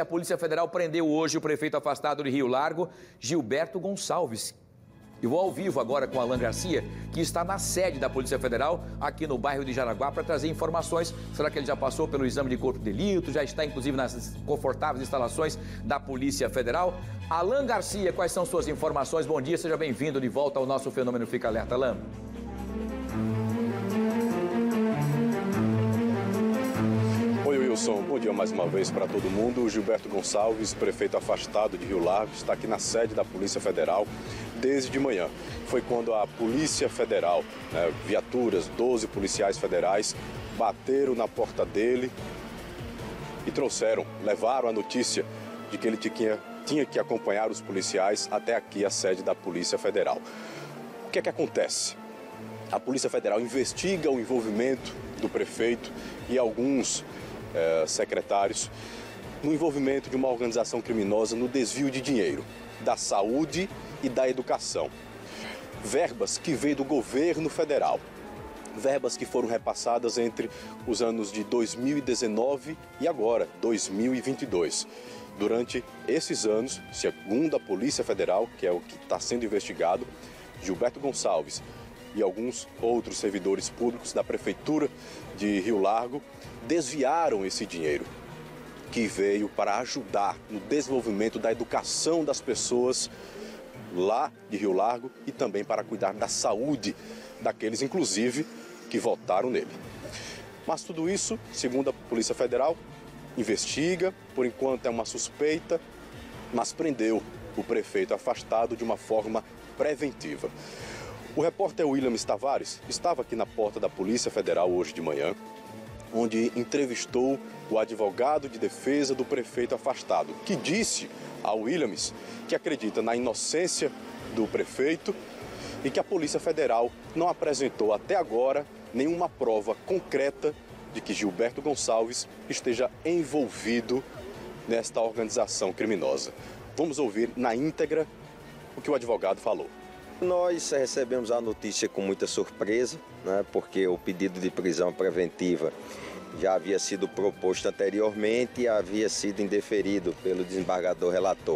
A Polícia Federal prendeu hoje o prefeito afastado de Rio Largo, Gilberto Gonçalves. Eu vou ao vivo agora com Alan Garcia, que está na sede da Polícia Federal, aqui no bairro de Jaraguá, para trazer informações. Será que ele já passou pelo exame de corpo de delito? Já está, inclusive, nas confortáveis instalações da Polícia Federal? Alan Garcia, quais são suas informações? Bom dia, seja bem-vindo de volta ao nosso Fenômeno Fica Alerta, Alan. Oi, Wilson. Bom dia mais uma vez para todo mundo. O Gilberto Gonçalves, prefeito afastado de Rio Largo, está aqui na sede da Polícia Federal desde de manhã. Foi quando a Polícia Federal, viaturas, 12 policiais federais, bateram na porta dele e levaram a notícia de que ele tinha que acompanhar os policiais até aqui, a sede da Polícia Federal. O que é que acontece? A Polícia Federal investiga o envolvimento do prefeito e alguns secretários no envolvimento de uma organização criminosa no desvio de dinheiro da saúde e da educação. Verbas que veio do governo federal, verbas que foram repassadas entre os anos de 2019 e agora, 2022. Durante esses anos, segundo a Polícia Federal, que é o que está sendo investigado, Gilberto Gonçalves e alguns outros servidores públicos da Prefeitura de Rio Largo desviaram esse dinheiro que veio para ajudar no desenvolvimento da educação das pessoas lá de Rio Largo e também para cuidar da saúde daqueles, inclusive, que votaram nele. Mas tudo isso, segundo a Polícia Federal, investiga, por enquanto é uma suspeita, mas prendeu o prefeito afastado de uma forma preventiva. O repórter William Tavares estava aqui na porta da Polícia Federal hoje de manhã, onde entrevistou o advogado de defesa do prefeito afastado, que disse ao Williams que acredita na inocência do prefeito e que a Polícia Federal não apresentou até agora nenhuma prova concreta de que Gilberto Gonçalves esteja envolvido nesta organização criminosa. Vamos ouvir na íntegra o que o advogado falou. Nós recebemos a notícia com muita surpresa, porque o pedido de prisão preventiva já havia sido proposto anteriormente e havia sido indeferido pelo desembargador relator.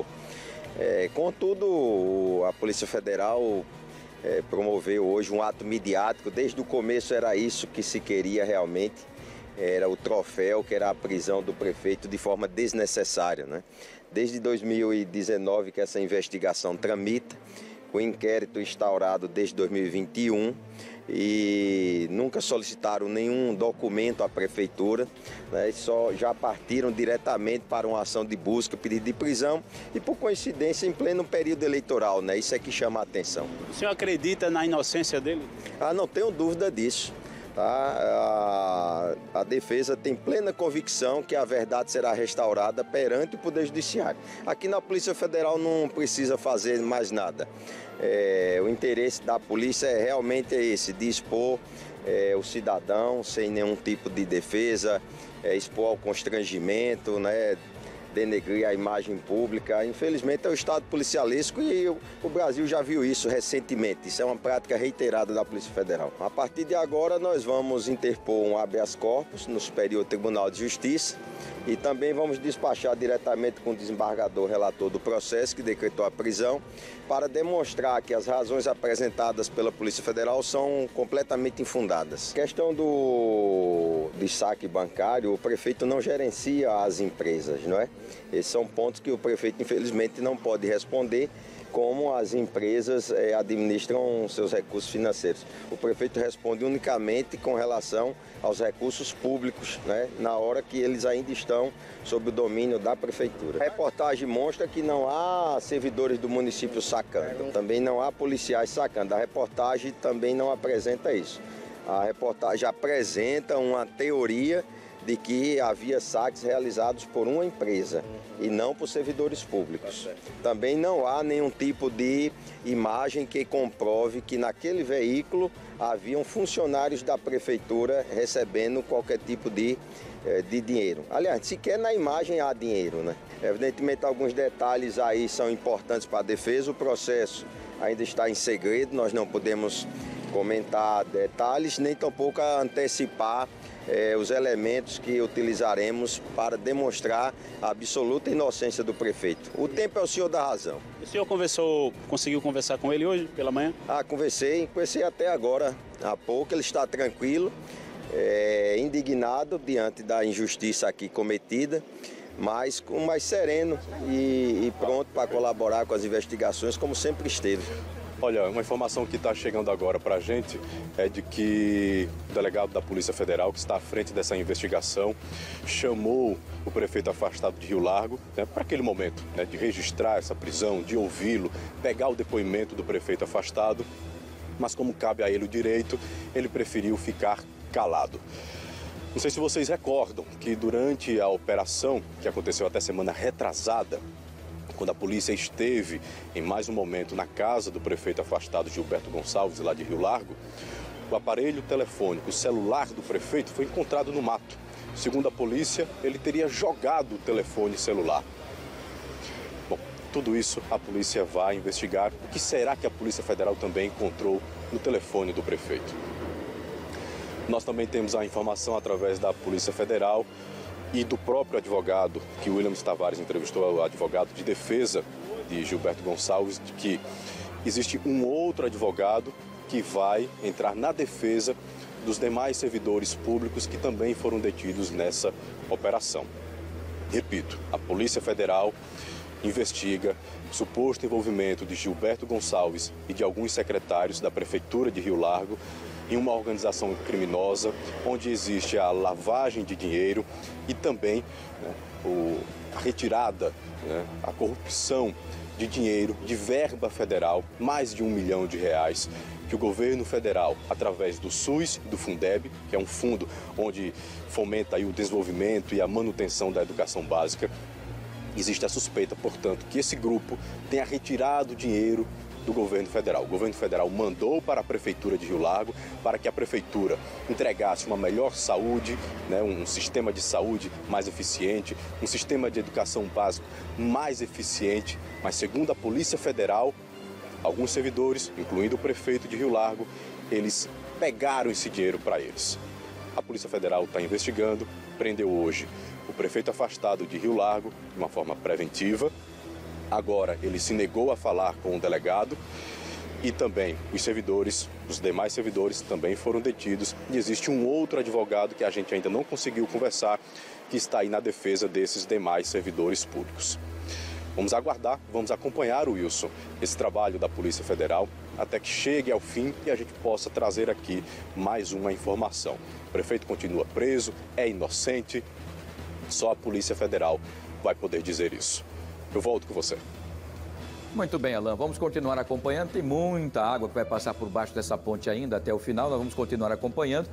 Contudo, a Polícia Federal promoveu hoje um ato midiático. Desde o começo era isso que se queria realmente, era o troféu, que era a prisão do prefeito de forma desnecessária. Desde 2019 que essa investigação tramita, o inquérito instaurado desde 2021 e nunca solicitaram nenhum documento à prefeitura, só já partiram diretamente para uma ação de busca, pedido de prisão e, por coincidência, em pleno período eleitoral, isso é que chama a atenção. O senhor acredita na inocência dele? Não tenho dúvida disso. A defesa tem plena convicção que a verdade será restaurada perante o Poder Judiciário. Aqui na Polícia Federal não precisa fazer mais nada. O interesse da polícia realmente esse, de expor o cidadão sem nenhum tipo de defesa, expor ao constrangimento, denegrir a imagem pública. Infelizmente é o Estado policialesco e o Brasil já viu isso recentemente. Isso é uma prática reiterada da Polícia Federal. A partir de agora nós vamos interpor um habeas corpus no Superior Tribunal de Justiça e também vamos despachar diretamente com o desembargador relator do processo que decretou a prisão para demonstrar que as razões apresentadas pela Polícia Federal são completamente infundadas. Questão de saque bancário, o prefeito não gerencia as empresas, Esses são pontos que o prefeito, infelizmente, não pode responder, como as empresas administram seus recursos financeiros. O prefeito responde unicamente com relação aos recursos públicos, na hora que eles ainda estão sob o domínio da prefeitura. A reportagem mostra que não há servidores do município sacando, também não há policiais sacando. A reportagem também não apresenta isso. A reportagem apresenta uma teoria de que havia saques realizados por uma empresa e não por servidores públicos. Também não há nenhum tipo de imagem que comprove que naquele veículo haviam funcionários da prefeitura recebendo qualquer tipo de dinheiro. Aliás, sequer na imagem há dinheiro, Evidentemente, alguns detalhes aí são importantes para a defesa. O processo ainda está em segredo, nós não podemos comentar detalhes, nem tampouco antecipar os elementos que utilizaremos para demonstrar a absoluta inocência do prefeito. O tempo é o senhor da razão. O senhor conseguiu conversar com ele hoje, pela manhã? Conversei até agora, há pouco. Ele está tranquilo, indignado diante da injustiça aqui cometida, mas mais sereno e pronto para colaborar com as investigações, como sempre esteve. Olha, uma informação que está chegando agora para a gente é de que o delegado da Polícia Federal, que está à frente dessa investigação, chamou o prefeito afastado de Rio Largo, né, para aquele momento, né, de registrar essa prisão, de ouvi-lo, pegar o depoimento do prefeito afastado, mas como cabe a ele o direito, ele preferiu ficar calado. Não sei se vocês recordam que durante a operação, que aconteceu até semana retrasada, quando a polícia esteve em mais um momento na casa do prefeito afastado Gilberto Gonçalves, lá de Rio Largo, o aparelho telefônico, o celular do prefeito foi encontrado no mato. Segundo a polícia, ele teria jogado o telefone celular. Bom, tudo isso a polícia vai investigar. O que será que a Polícia Federal também encontrou no telefone do prefeito? Nós também temos a informação através da Polícia Federal e do próprio advogado, que o Williams Tavares entrevistou, o advogado de defesa de Gilberto Gonçalves, de que existe um outro advogado que vai entrar na defesa dos demais servidores públicos que também foram detidos nessa operação. Repito, a Polícia Federal investiga o suposto envolvimento de Gilberto Gonçalves e de alguns secretários da Prefeitura de Rio Largo em uma organização criminosa, onde existe a lavagem de dinheiro e também, né, a retirada, né, a corrupção de dinheiro, de verba federal, mais de R$1 milhão, que o governo federal, através do SUS e do Fundeb, que é um fundo onde fomenta aí o desenvolvimento e a manutenção da educação básica, existe a suspeita, portanto, que esse grupo tenha retirado dinheiro do governo federal. O governo federal mandou para a Prefeitura de Rio Largo para que a Prefeitura entregasse uma melhor saúde, né, um sistema de saúde mais eficiente, um sistema de educação básico mais eficiente, mas segundo a Polícia Federal, alguns servidores, incluindo o prefeito de Rio Largo, eles pegaram esse dinheiro para eles. A Polícia Federal está investigando, prendeu hoje o prefeito afastado de Rio Largo de uma forma preventiva. Agora ele se negou a falar com o delegado e também os demais servidores também foram detidos. E existe um outro advogado que a gente ainda não conseguiu conversar, que está aí na defesa desses demais servidores públicos. Vamos aguardar, vamos acompanhar, Wilson, esse trabalho da Polícia Federal até que chegue ao fim e a gente possa trazer aqui mais uma informação. O prefeito continua preso, é inocente, só a Polícia Federal vai poder dizer isso. Eu volto com você. Muito bem, Alan. Vamos continuar acompanhando. Tem muita água que vai passar por baixo dessa ponte ainda até o final. Nós vamos continuar acompanhando.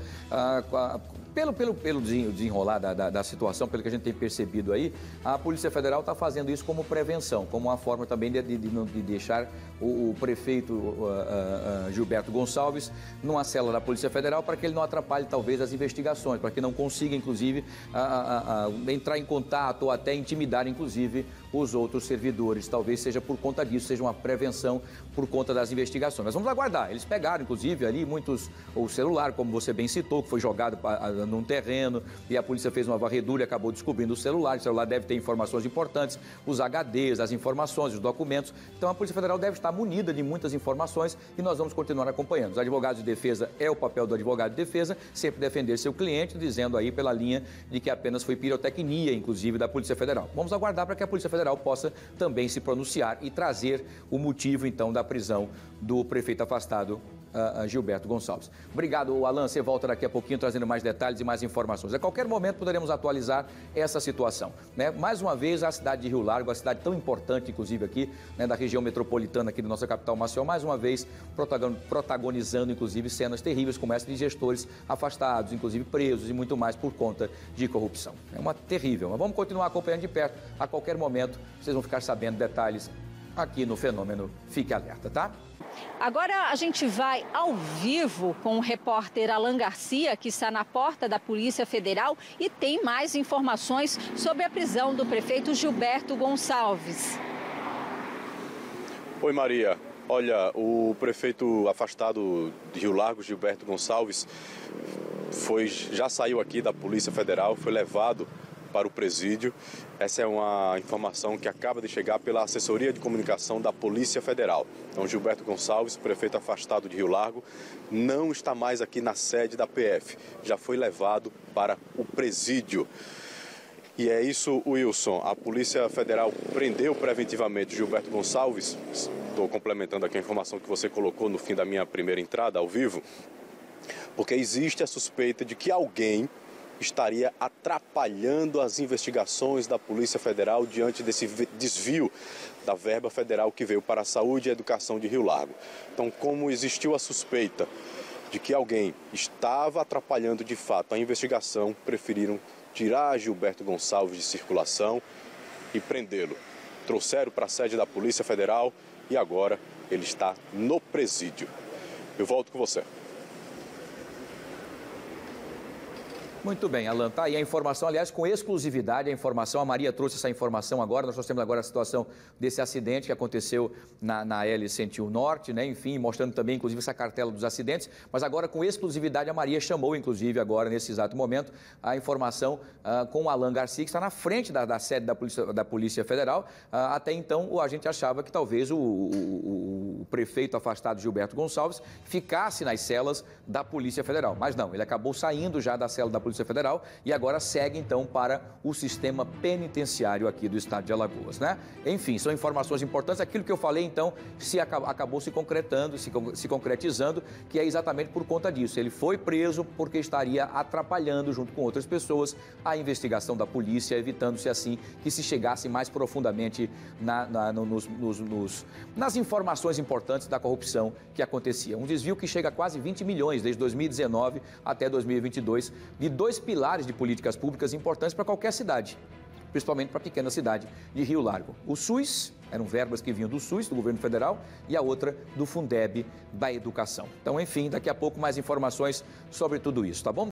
Pelo desenrolar da situação, pelo que a gente tem percebido aí, a Polícia Federal está fazendo isso como prevenção, como uma forma também de deixar o prefeito Gilberto Gonçalves numa cela da Polícia Federal para que ele não atrapalhe talvez as investigações, para que não consiga inclusive entrar em contato ou até intimidar inclusive os outros servidores. Talvez seja por conta disso, seja uma prevenção por conta das investigações. Mas vamos aguardar. Eles pegaram inclusive ali o celular, como você bem citou, que foi jogado num terreno e a polícia fez uma varredura e acabou descobrindo o celular. O celular deve ter informações importantes, os HDs, as informações, os documentos. Então a Polícia Federal deve estar munida de muitas informações e nós vamos continuar acompanhando. Os advogados de defesa, é o papel do advogado de defesa, sempre defender seu cliente, dizendo aí pela linha de que apenas foi pirotecnia, inclusive, da Polícia Federal. Vamos aguardar para que a Polícia Federal possa também se pronunciar e trazer o motivo, então, da prisão do prefeito afastado, Gilberto Gonçalves. Obrigado, Alan. Você volta daqui a pouquinho trazendo mais detalhes e mais informações. A qualquer momento poderemos atualizar essa situação, né? Mais uma vez, a cidade de Rio Largo, a cidade tão importante, inclusive aqui, né, da região metropolitana aqui da nossa capital, Maceió, mais uma vez protagonizando, inclusive, cenas terríveis como essa de gestores afastados, inclusive presos e muito mais por conta de corrupção. É uma terrível, mas vamos continuar acompanhando de perto. A qualquer momento, vocês vão ficar sabendo detalhes aqui no Fenômeno. Fique alerta, tá? Agora a gente vai ao vivo com o repórter Alan Garcia, que está na porta da Polícia Federal e tem mais informações sobre a prisão do prefeito Gilberto Gonçalves. Oi, Maria. Olha, o prefeito afastado de Rio Largo, Gilberto Gonçalves, já saiu aqui da Polícia Federal, foi levado para o presídio. Essa é uma informação que acaba de chegar pela assessoria de comunicação da Polícia Federal. Então, Gilberto Gonçalves, prefeito afastado de Rio Largo, não está mais aqui na sede da PF. Já foi levado para o presídio. E é isso, Wilson. A Polícia Federal prendeu preventivamente Gilberto Gonçalves. Estou complementando aqui a informação que você colocou no fim da minha primeira entrada ao vivo, porque existe a suspeita de que alguém estaria atrapalhando as investigações da Polícia Federal diante desse desvio da verba federal que veio para a saúde e a educação de Rio Largo. Então, como existiu a suspeita de que alguém estava atrapalhando de fato a investigação, preferiram tirar Gilberto Gonçalves de circulação e prendê-lo. Trouxeram para a sede da Polícia Federal e agora ele está no presídio. Eu volto com você. Muito bem, Alan, tá aí a informação, aliás, com exclusividade, a informação, a Maria trouxe essa informação agora, nós temos agora a situação desse acidente que aconteceu na L101 Norte, né, enfim, mostrando também, inclusive, essa cartela dos acidentes, mas agora com exclusividade a Maria chamou, inclusive, agora, nesse exato momento, a informação com o Alan Garcia, que está na frente da sede da Polícia Federal. Até então, a gente achava que talvez o prefeito afastado Gilberto Gonçalves ficasse nas celas da Polícia Federal, mas não, ele acabou saindo já da cela da Polícia Federal e agora segue então para o sistema penitenciário aqui do estado de Alagoas, né? Enfim, são informações importantes. Aquilo que eu falei então acabou se concretizando, que é exatamente por conta disso. Ele foi preso porque estaria atrapalhando junto com outras pessoas a investigação da polícia, evitando-se assim que se chegasse mais profundamente nas informações importantes da corrupção que acontecia. Um desvio que chega a quase 20 milhões desde 2019 até 2022 de dois pilares de políticas públicas importantes para qualquer cidade, principalmente para a pequena cidade de Rio Largo. O SUS, eram verbas que vinham do SUS, do governo federal, e a outra do Fundeb, da educação. Então, enfim, daqui a pouco mais informações sobre tudo isso, tá bom?